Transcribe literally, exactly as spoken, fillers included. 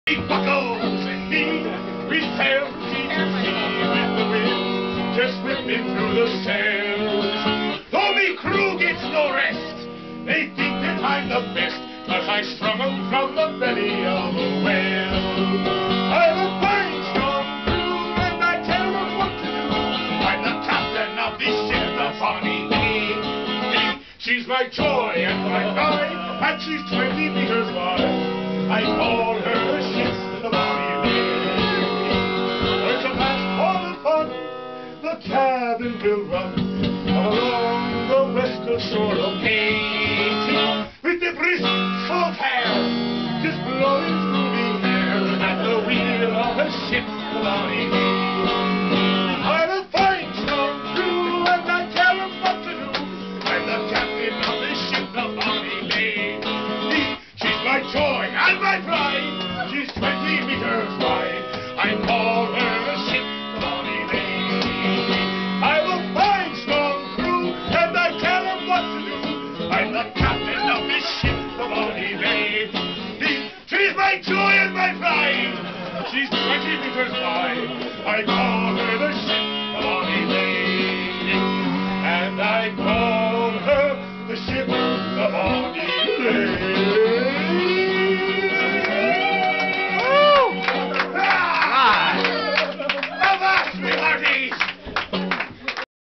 He buckles and me, we sail from sea to sea with the wind just whipping through the sails. Though me crew gets no rest, they think that I'm the best, 'cause I strung 'em from the belly of a whale. I'm a fine strong crew, and I tell 'em what to do. I'm the captain of this ship, the Bonnie Lady. She's my joy and my pride, and she's twenty meters wide. I call her the ship, the Bonnie Lady. There's a blast for the fun, the cabin will run along the western shore of Haiti, with the brisk full fair just blowing through the air at the wheel of a ship, the Bonnie Lady. I'm a fine strong crew, and I tell 'em what to do. I'm the captain of this ship, the Bonnie Lady. She's my joy and my pride. She's twenty meters wide. I call her the ship, the Bonnie Lady. I'm a fine strong crew, and I tell 'em what to do. I'm the captain of this ship, the Bonnie Lady. She's my joy and my pride. She's twenty meters wide. I call her the ship, the Bonnie Lady. And I call her the ship, the Bonnie Lady.